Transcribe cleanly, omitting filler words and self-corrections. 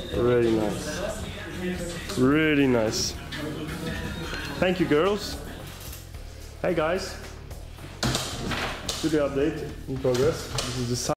Really nice. Really nice. Thank you, girls. Hey guys. Studio update in progress. This is the